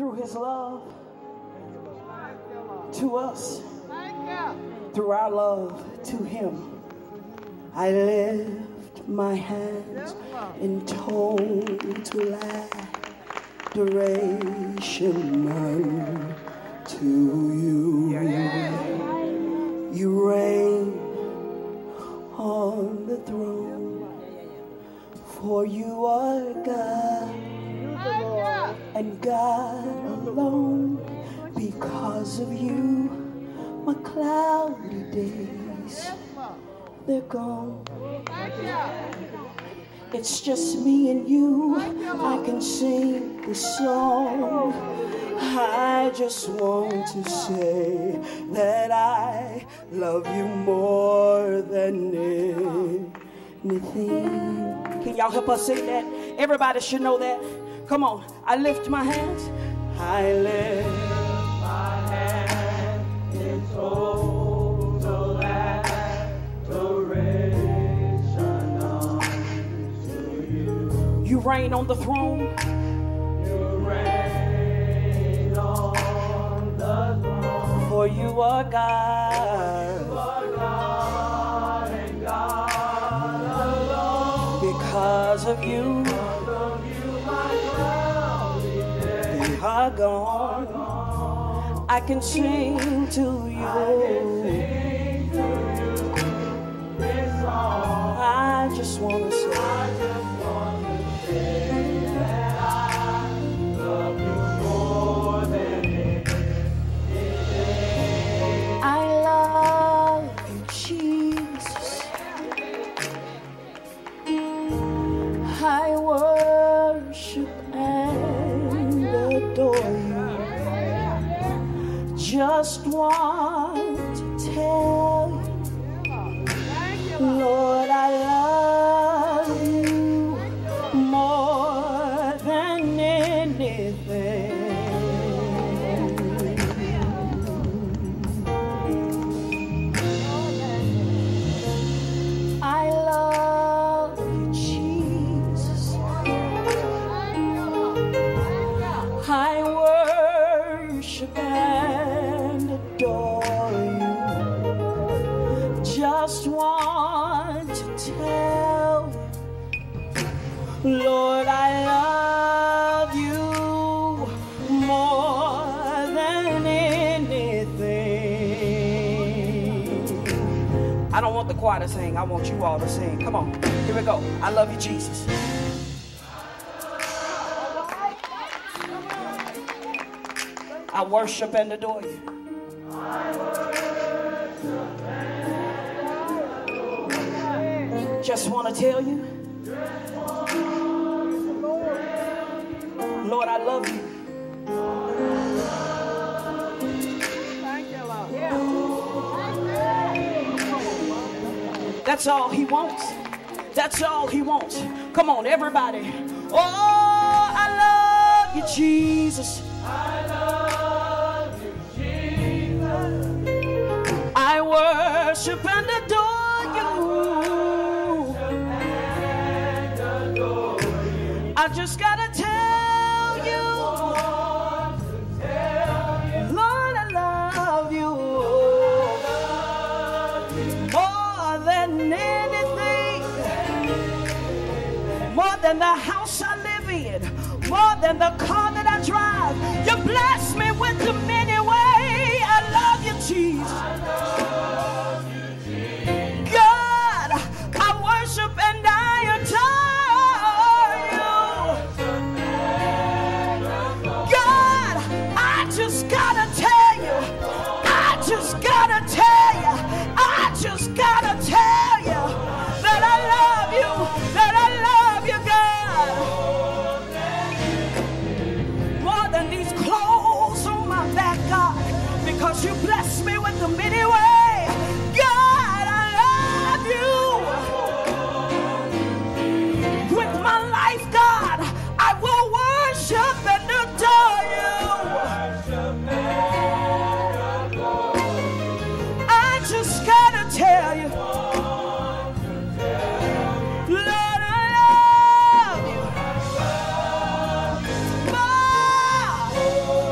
through his love to us, through our love to him. I lift my hands in total adoration unto you. You reign on the throne, for you are God and God alone. Because of you, my cloudy days, they're gone. It's just me and you. I can sing this song. I just want to say that I love you more than anything. Can y'all help us sing that? Everybody should know that. Come on. I lift my hands. I lift my hands in total adoration unto you. You reign on the throne. You reign on the throne. For you are God. You are God and God alone. Because of you, are gone. I can sing to you. I just want to say that I love you more than anything. I love you, Jesus. I worship and adore you. Just want to tell you, Lord, I love you more than anything. I love you, Jesus. I worship and adore you. Just want to tell you, Lord, I love you more than anything. I don't want the choir to sing. I want you all to sing. Come on. Here we go. I love you, Jesus. I worship and adore you. Just want to tell you, Lord, I love you. That's all he wants. That's all he wants. Come on, everybody. Oh, I love you, Jesus. I love you, Jesus. I worship and adore you. I just gotta tell you, Lord, I love you more than anything, more than the house I live in, more than the car that I drive. You bless me with them anyway. I love you, Jesus. God, I worship and I adore you. God, I just gotta tell you, I just gotta tell you, I just gotta tell you that I love you, that I love you, God. More than these clothes on my back, God, because you bless me with them anyway. God, I love you. With my life, God, I will worship and adore you. I just gotta tell you, Lord, I love you more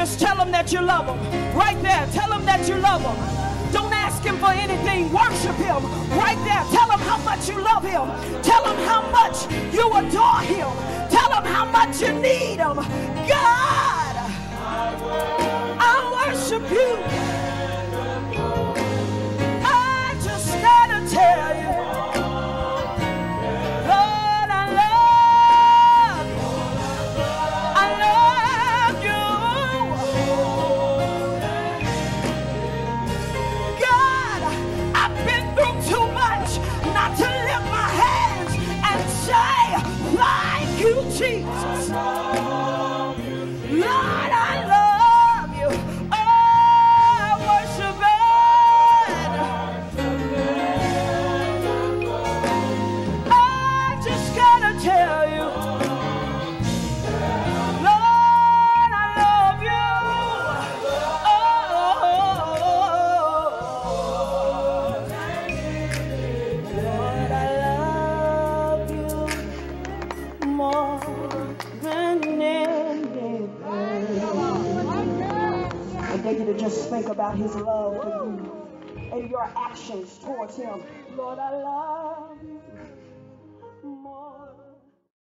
Just tell him that you love him. Right there, tell him that you love him. Don't ask him for anything. Worship him. Right there, tell him how much you love him. Tell him how much you adore him. Tell him how much you need him. God, I worship you. I just gotta tell you, Lord, I love you. I love you. God, I've been through too much not to lift my hands and say, thank you, Jesus. Lord, I love you. Oh, I worship it. I just gotta tell you, Lord, I love you. Oh, Lord, I love you more than anything. I dare you to just think about his love for you and your actions towards him. Lord, I love you.